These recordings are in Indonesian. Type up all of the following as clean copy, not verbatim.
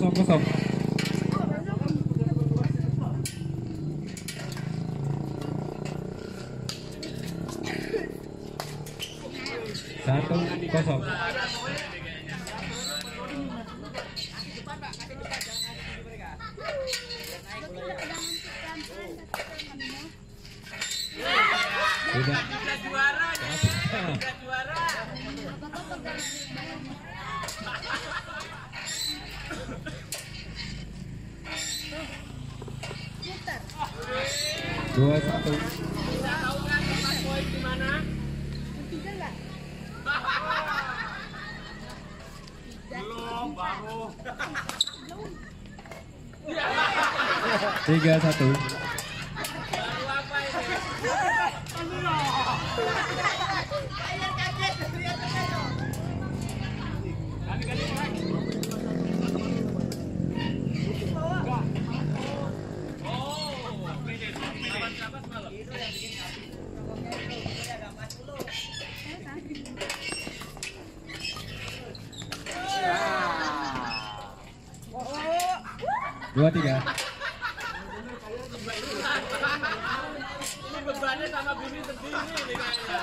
0-0. Satu kosong. Sudah juara. Dua satu. Tahu kan tempat poin di mana? Tiga enggak? Belum, baru. 3-1. Baru apa ini? Dua tiga. Ini bebannya sama Bini sendiri nih kayaknya.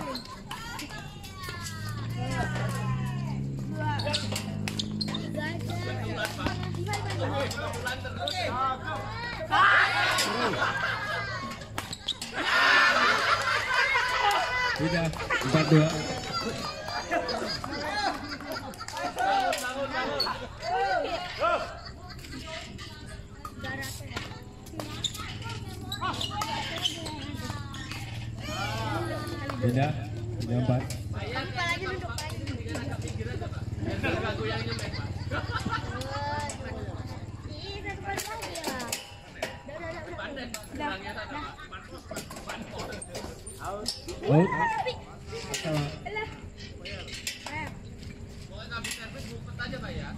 Bulan terus. Sudah 4-2. Pindah 3-4. Out. Salah. Pokoknya habis servis bupet aja Pak ya.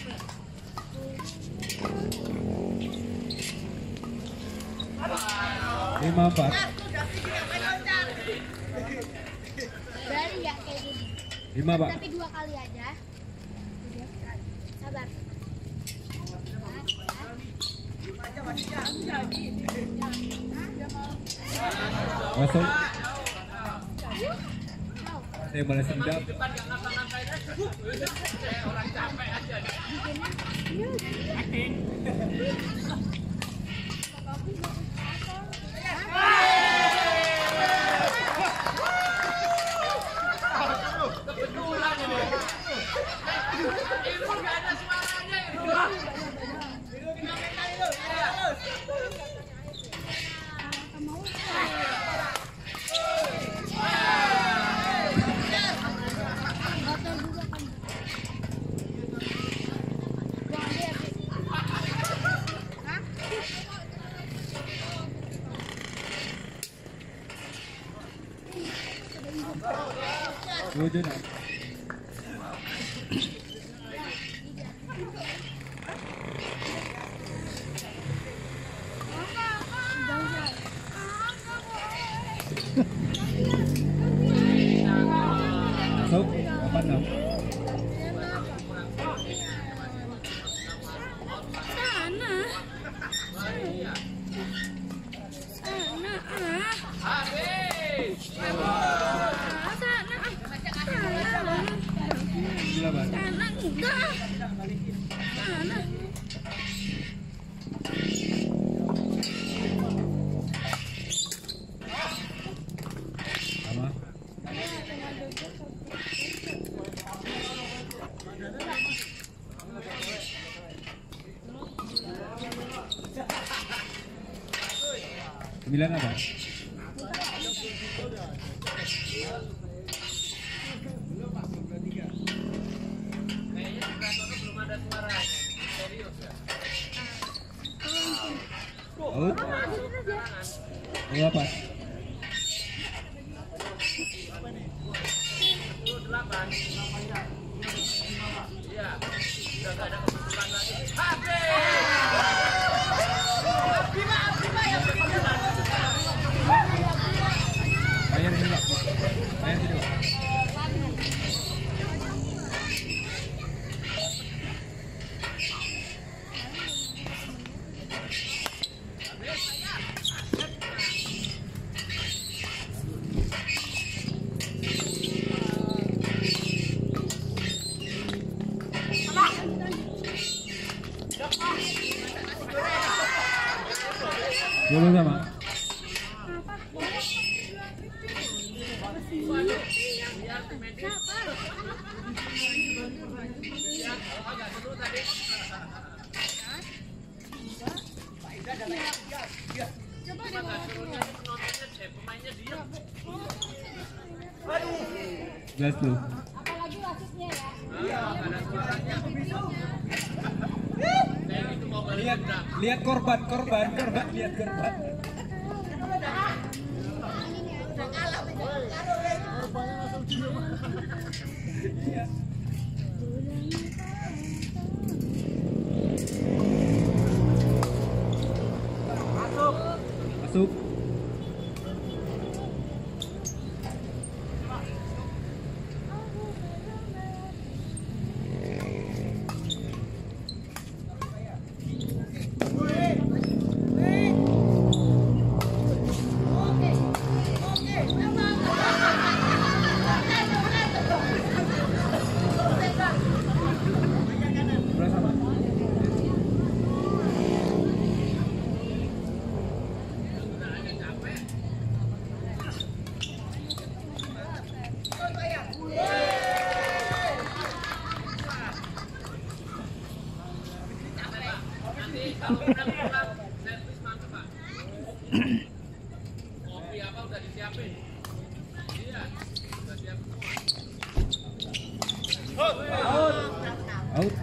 5-4. Berani nggak kayak gini? 5 Pak. Tapi 2 kali aja. Sabar. Masuk. Saya boleh sendap. Depan nggak ngapa-ngapain aja. Kayak orang capek aja. Kebetulan ini. Itu nggak ada suaranya itu. Tujuh nak. Masuk 8-6. Sama. Sembilan apa? Kayaknya di kantornya belum ada suaranya. Serius ya. Out. Berapa? 8. Iya. Udah gak ada kebetulan lagi. Bayar ini Pak. Bayar ini Pak. Dulu sama. Gas dulu. Apalagi wasitnya ya. Lihat korban, lihat korban. Masuk. Kopi apa udah disiapin? Iya, udah siap semua. Out.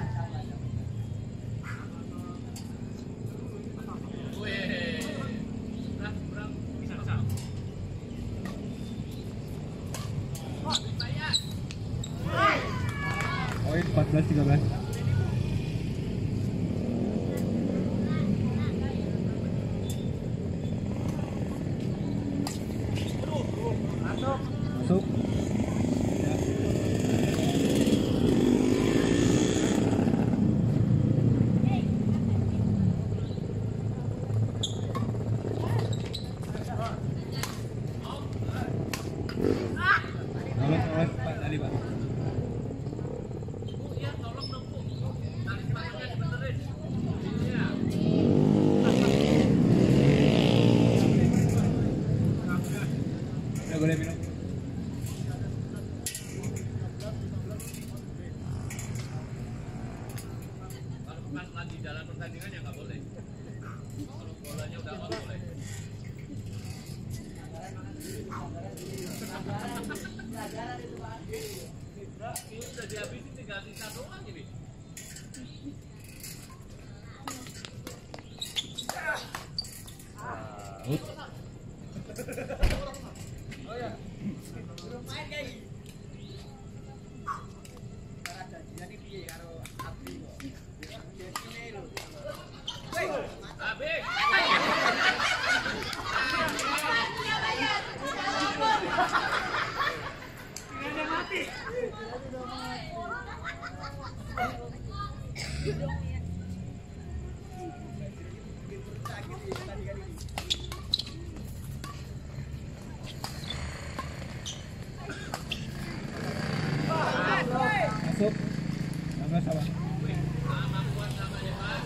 Poin 14-13. Masuk. Ya. Lolos Pak tadi Pak. Iya, tolong dong Bu. Tali sepatunya dibenerin. Iya. Udah boleh minum. Kalau bukan lagi dalam pertandingan ya nggak boleh. Kalau bolanya udah out boleh. Ini udah dihabisin, tinggal sisa doang ini. Out. Habis. Masuk. 16 sama. Sama buat namanya Pak.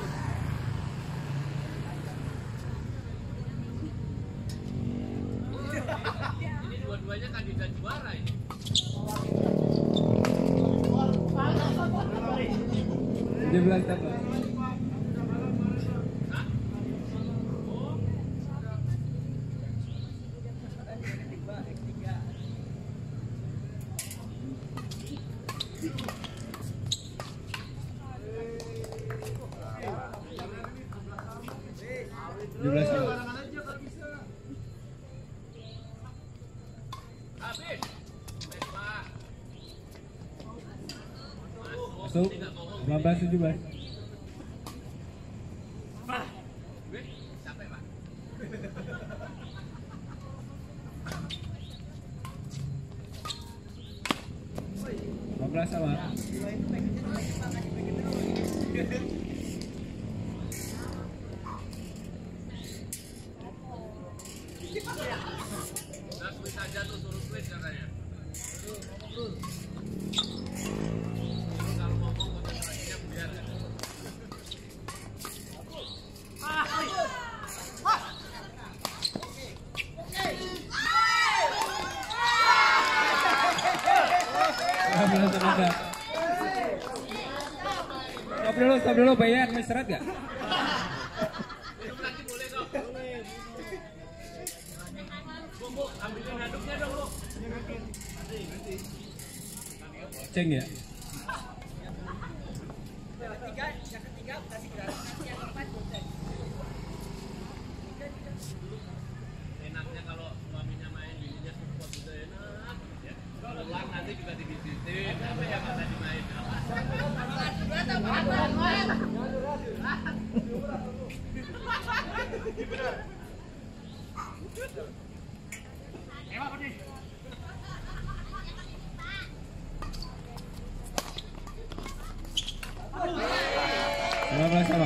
Ini dua-duanya kandidat juara ini. 17-14. Habis. Masuk. 19-17. Capek Pak. 15 sama. Udah switch aja tuh, suruh switch katanya. Kalau ngomong konsentrasinya biar. Stop dulu, bayar, mau istirahat gak? Minum lagi boleh kok. Bu, ambilin handuknya dong, Bu. Ceng ya? Enaknya kalau suaminya main, bininya support gitu enak. Ya. Pulang nanti juga dibijitin, apa yang nggak tadi main. Sama.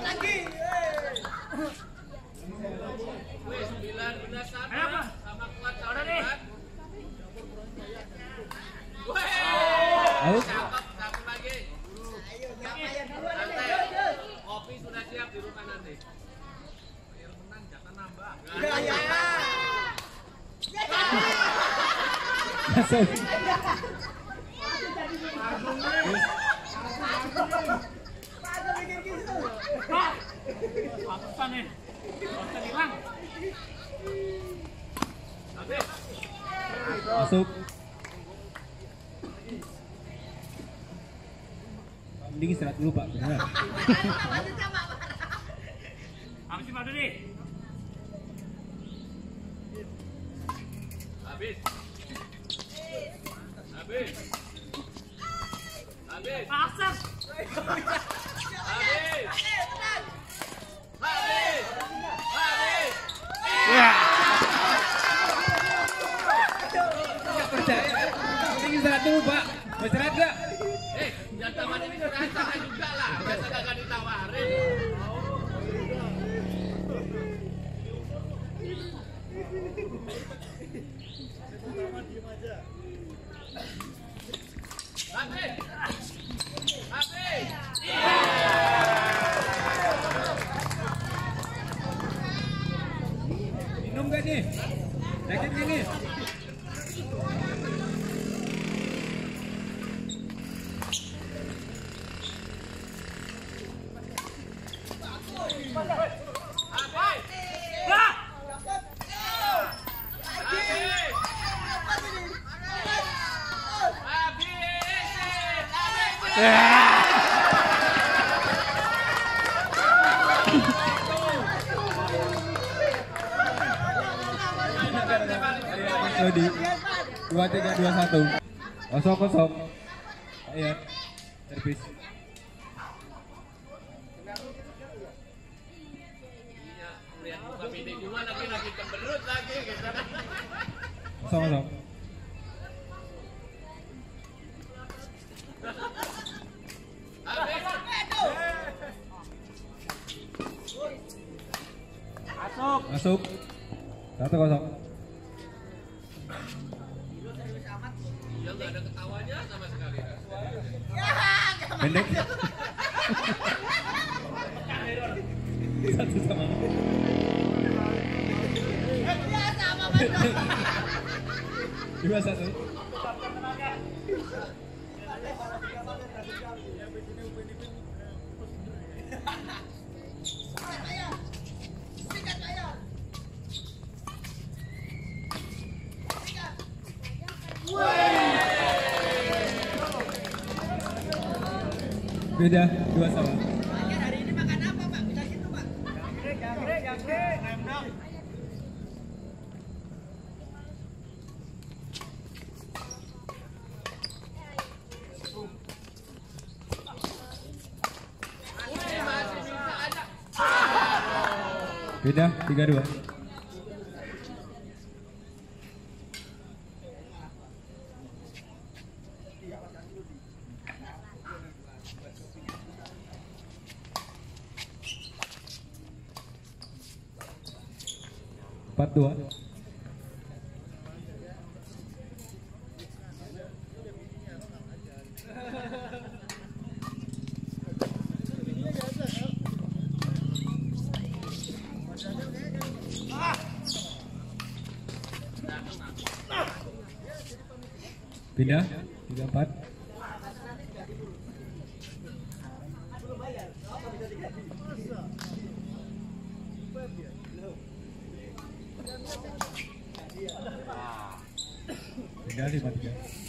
Wih, 19 sama kuat sama kuat. Out. Cakep, satu lagi. Santai. Kopi sudah siap di rumah nanti. Air menang, jatah nambah. Masuk. Masuk. Mending istirahat dulu Pak, benar. Apa sih Pak Doni? Habis. Habis. Habis. Pasang. Habis. Habis. Habis. Nggak percaya. Mending istirahat dulu Pak. Mau istirahat gak? Jangan taman ini rasakan juga lah. Biasa kagak ditawarin. Habis. Habis. Minum gak nih? Yakin gak nih? Di 2321 kosong. Ayo servis. Lihat muka bini gua lagi keberut lagi gitu. Kosong. Masuk. 1-0. Dia nggak ada ketawanya sama sekali. Pendek. 1-1. Dua satu. Beda 2-2. Hari ini makan apa Pak? Bisa gitu Pak? Jangkrik, ayam. Beda 3-2. Empat dua. Pindah 3-4. Tinggal 5-3.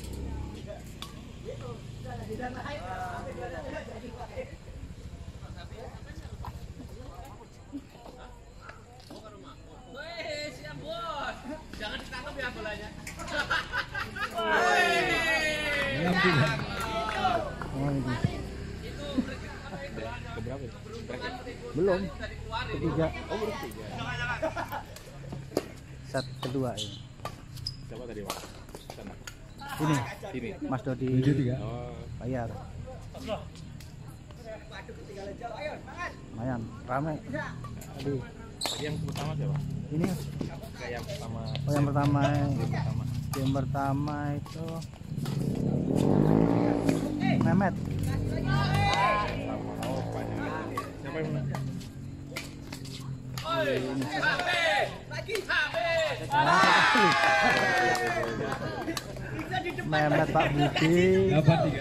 Wih, siap bos. Jangan ditangkap ya bolanya. Enam tiga. Oh, ini. Itu Keberapa? Belum. tadi keluarin. Ketiga. Oh, baru 3. Set kedua ini. Coba tadi, Pak. Sana. Ini Ini. Mas Dodi 7-3. Oh. bayar. Lumayan, rame. Tadi Tadi yang pertama siapa? ini Kayak yang pertama. oh yang pertama. Pertama. Yang pertama itu Mehmet. Oh, banyak. Siapa yang menang? Oi, habis. Habis. Mehmet Pak Budi. 8-3.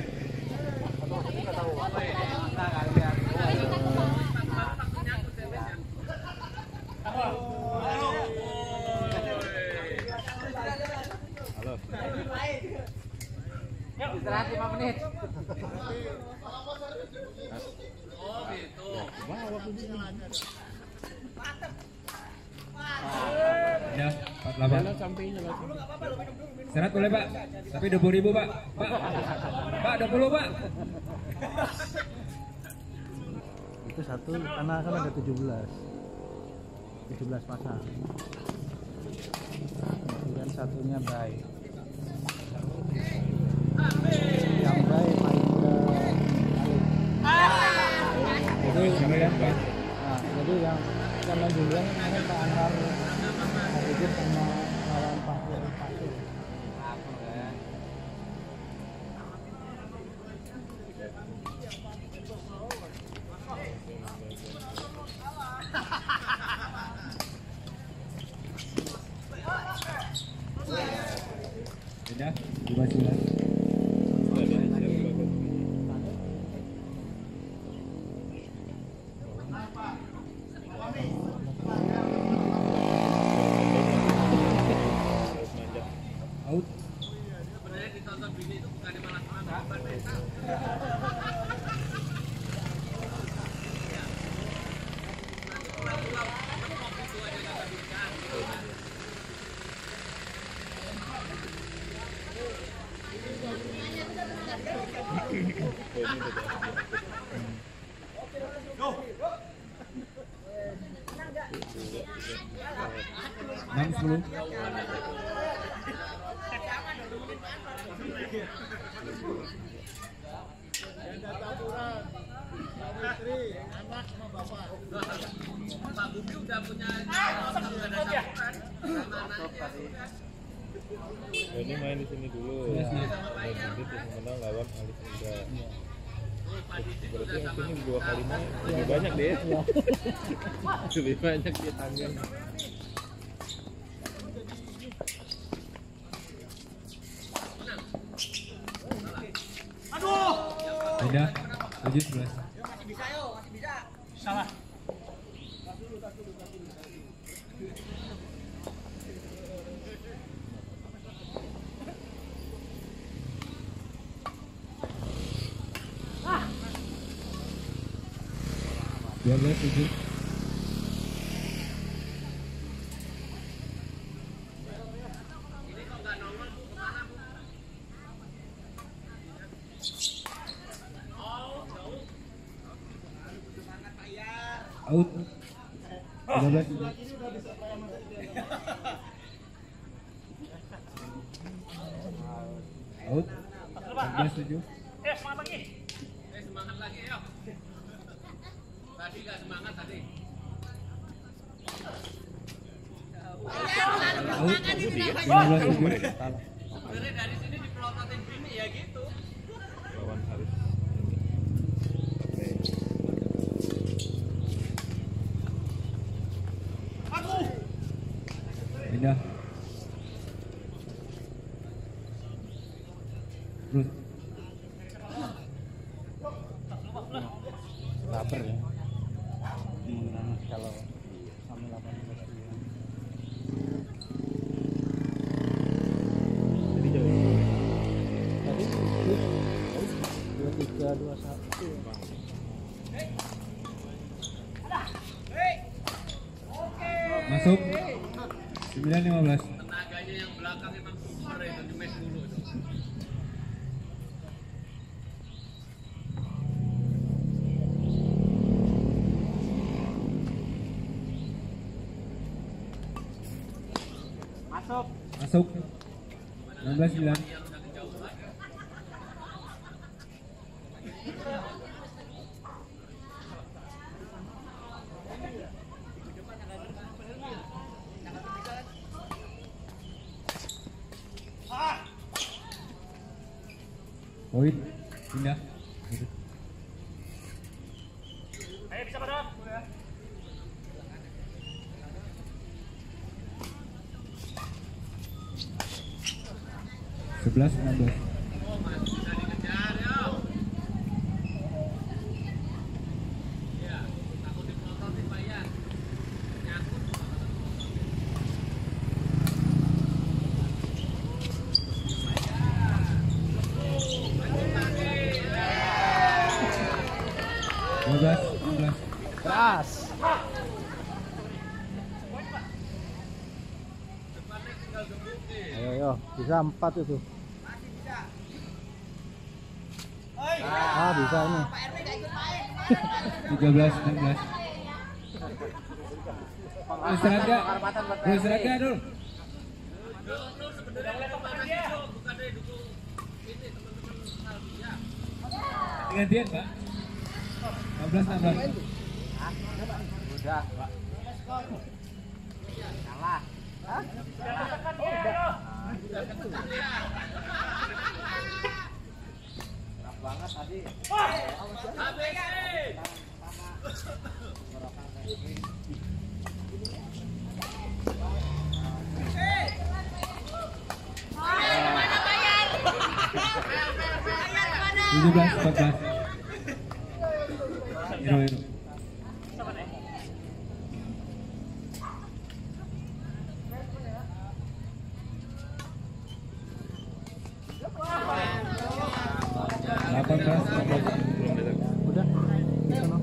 Halo. Istirahat 5 menit. Oh, gitu. Wah, waktu ini. Ya, 48. Sampingnya lah. Serat boleh Pak, tapi 20.000 Pak. Pak 20 Pak. Itu satu karena kan ada 17 pasang. Kemudian satunya baik. Yang baik main ke Alif. Itu siapa ya Pak? Nah, jadi yang main duluan kemarin Pak Anwar Arifin sama lawan Pak Pasir. Sudah 59. Out. Sebenarnya ditonton bini itu bukan malah bukan mental. Enam 10. Pak Budi udah punya ada campuran sama anaknya. Ini main di sini dulu. Iya sih. Main sedikit yang menang lawan Alif Indra. Pak Didi Berarti udah yang sama sini 2 kali main. Lebih banyak deh. Lebih banyak di tangan. Sudah 7-11. Salah. 12-7. ini kok nggak nongol Bu kemana Bu? Out. 13-7. Out. 14-7. Semangat lagi ya. Tadi nggak semangat tadi. Out. 15-7. Sebenarnya dari sini dipelototin bini ya gitu. Lawan Haris. Pindah. Terus. Lapar ya. kalau sampai 18 bulan. Jadi jauh. Tadi 23 21. Masuk 9:15. Tenaganya yang belakang emang super itu di match dulu itu. Masuk 16:9. Poin pindah. Ayo bisa padahal. 11-16. Oh, masih bisa dikejar ya. Iya, takut dipelototin Pak Ian. Nyangkut. Belas. Keras. Ayo, bisa 4 itu. Ah, bisa ini. 13-16. Istirahat gak? Istirahat gak dulu? Lu sebenarnya kemana sih, Cok? Bukan dari dukung ini teman-teman Salvia. Gantian, Pak. 15-16. Udah, Pak. Kalah. Hah? Keras banget tadi. Tujuh belas, 14. Hero. 18. Udah. Di sana.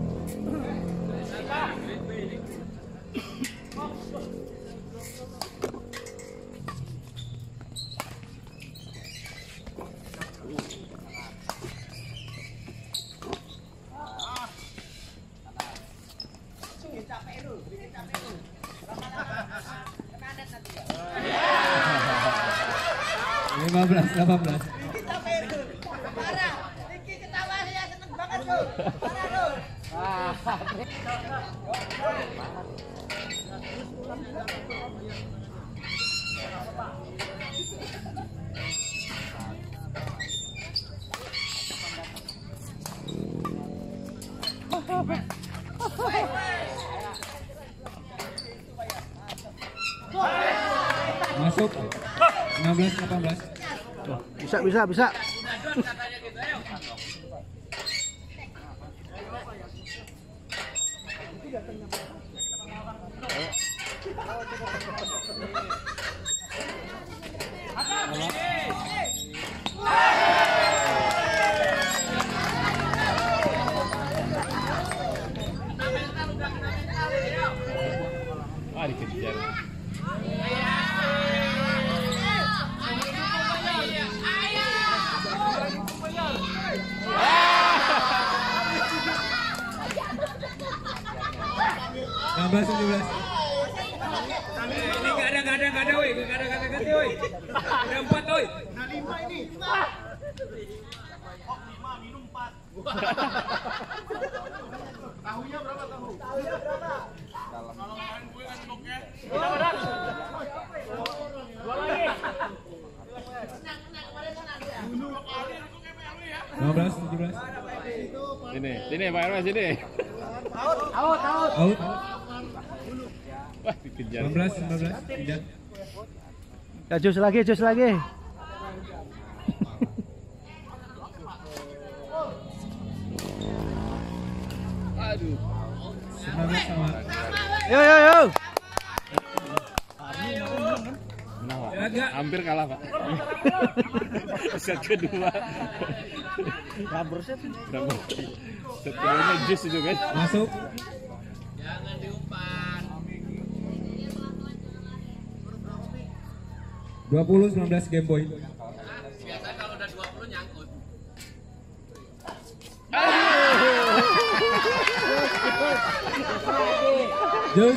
Lima belas, 18. Masuk 16-18. Bisa. Ah, dikejar. Ini nggak ada, woi, nggak ada kata-kata, woi. Ada 4, woi. Nah 5 ini. 5. Oh 5 minum 4. Tahunya berapa tahu? Tahunya berapa? Kalau main gue kan stoknya. Dua lagi. Dulu kali aku kayak lu ya. 15-17. Sini Pak RW sini. Out. Wah, dikejar. 19-19. Tidak. Ya, jus lagi. Aduh. 19 sama. Yo yo yo. Menang, Pak. Agak. Hampir kalah, Pak. Set kedua. Rubber set. Berapa? Set keduanya jus itu kan. Masuk. Jangan diumpan. 20-19 game point. Biasa kalau udah 20 nyangkut. Jus.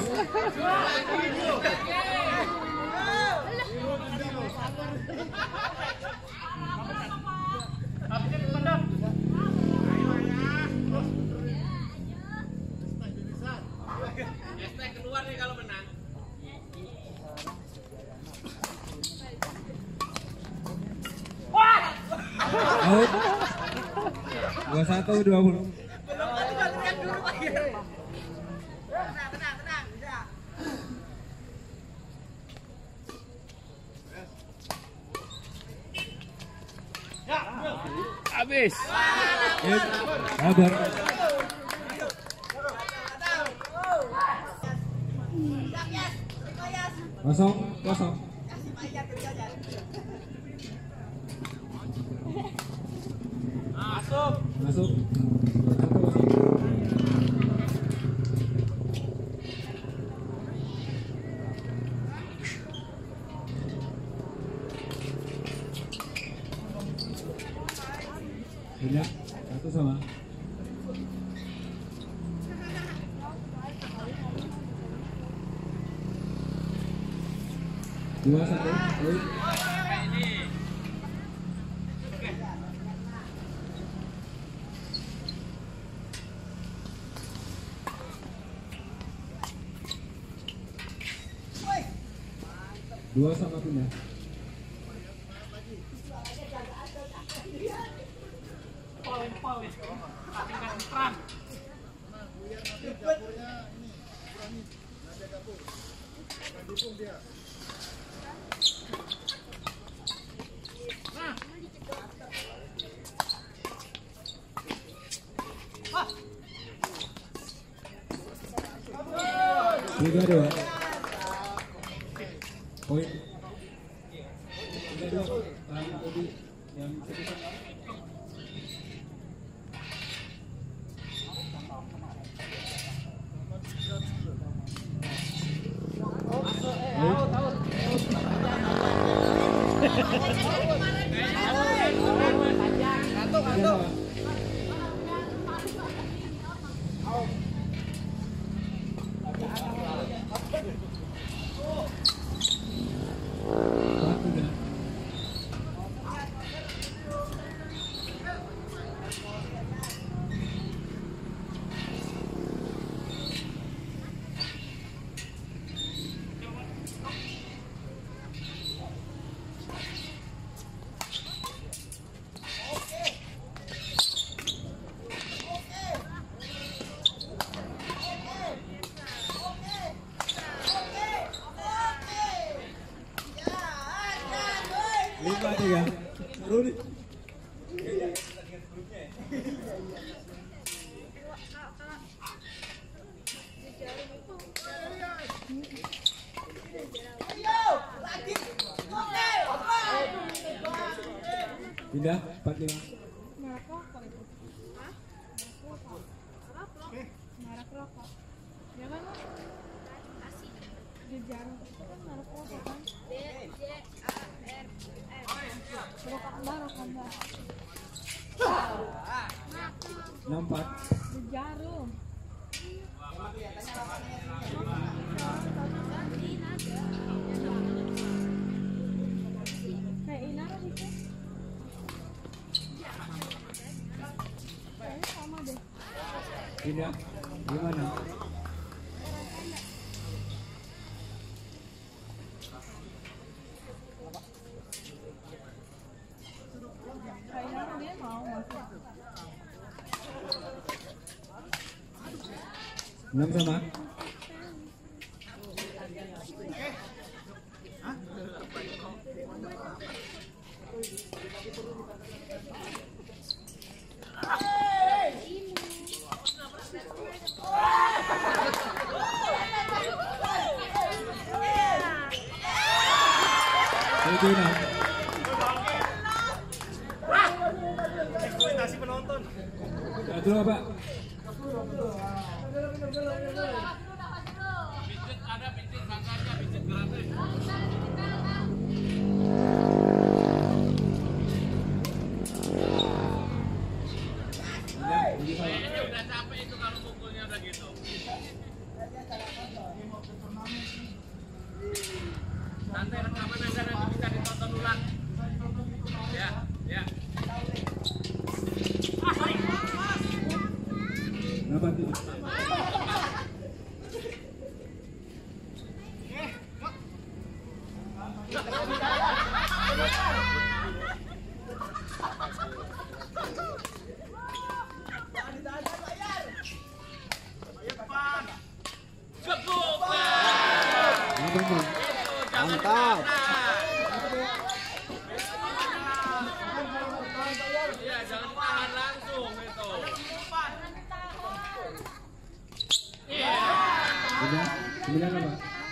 Hashtag keluar nih kalau menang. Out. 21-20. Habis. Sabar. Kosong. Masuk. Tidak, 1 sama. Dua satu. Dua sama pindah. Tiga dua. Poin. 3-2. Yang sebesar. Lima tiga. Rudi. Pindah 45. Merek rokok itu. Hah? Merek rokok. Ya kan? Jejar itu kan merek rokok kan? Rokok Mbak. 64. Jarum. Kayak Inara gitu. Kayaknya sama deh. Pindah. Gimana? Kayak Inara dia mau masuk. 6 sama. Cina. Eksploitasi penonton. Satu Pak. Pijit ada pijit bangkarnya, pijit gratis. Kayaknya udah capek itu kalau mukulnya udah gitu. Nanti rekaman aja nanti bisa ditonton ulang. Ya, ya. Berapa tuh? Mantap. Iya, jangan tahan langsung itu. Iya. Udah, kemudian apa?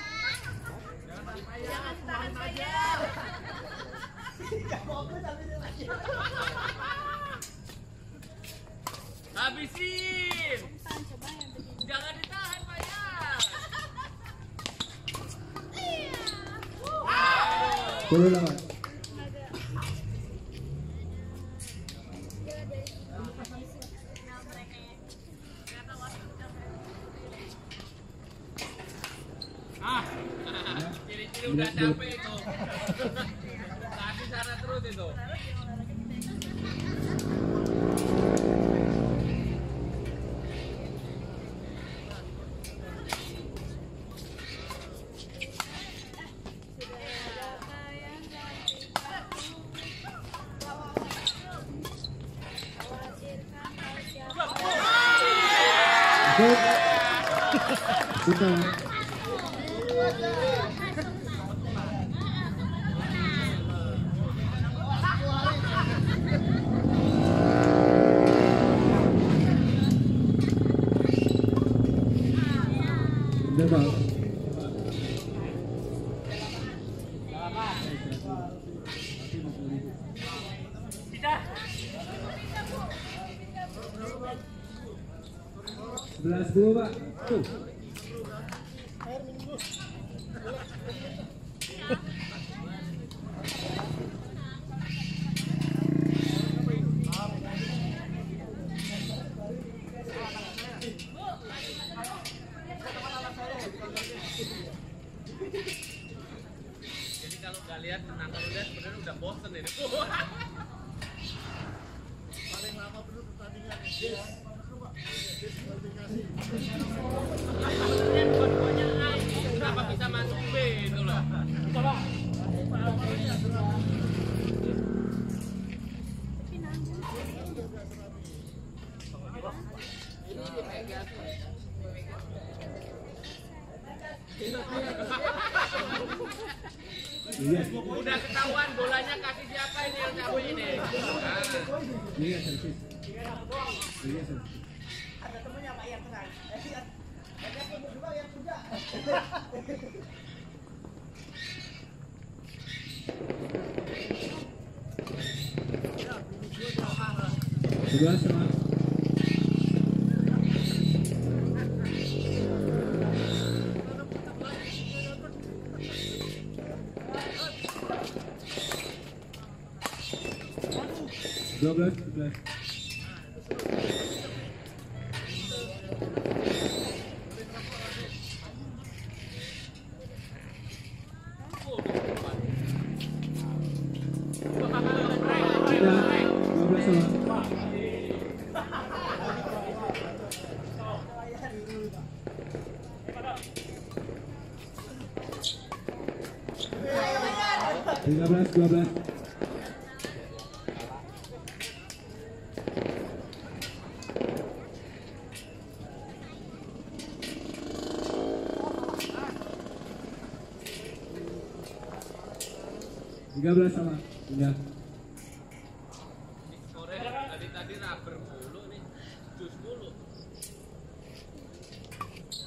Habisin. Jangan ditahan, Pak ya. Dulu lawan. Ciri-ciri udah capek itu. Tadi sana terus itu. Kita. Udah Bang. Sebelas 10 Pak. Tuh. Jadi kalau nggak lihat tenang, kalau lihat sebenarnya udah bosen ini. Paling lama dulu pertandingan. Kenapa bisa masuk B itu loh? Iya. Udah ketahuan bolanya kasih siapa ini yang cabut ini. Nah. Iya, servis. Iya, servis. Ada temennya Pak yang tenang. Ada berdua yang punya. Sebelas sama. Dua belas, 11. Tiga belas, 12. Tiga belas sama. Udah. Sore tadi rubber mulu nih, jus mulu.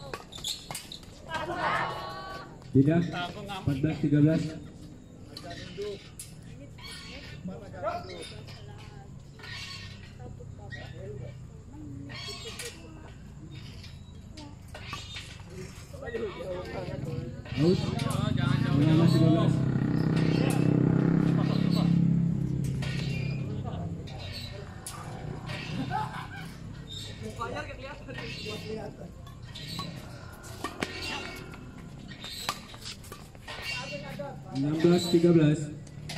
Tidak. 14, 13. Out. Masih 12. Mukanya kelihatan. 16-13.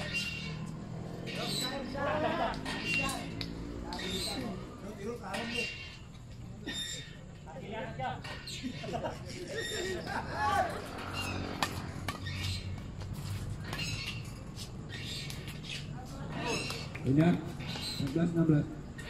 Pindah 16-16.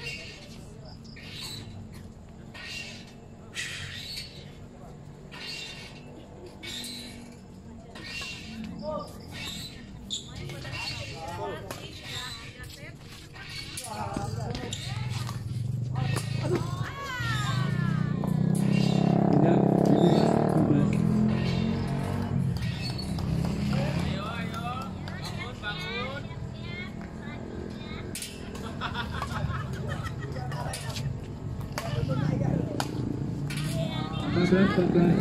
Pindah 17-12. Ayo, bangun. 14-14.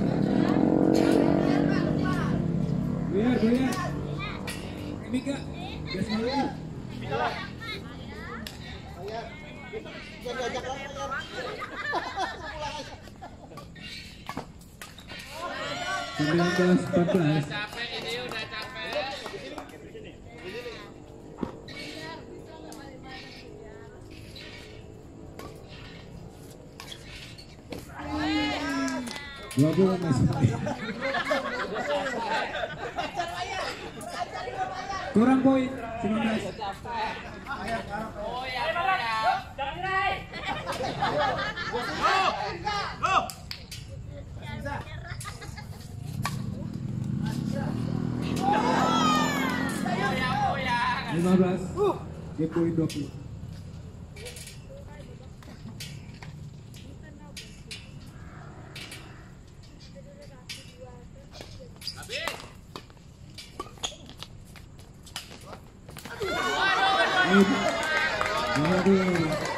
Buyar. Mika, gas malu. 19-14. Capek ini udah capek. Dua bola masih. Kurang poin 19. Lima belas. Dia poin 20. Waduh.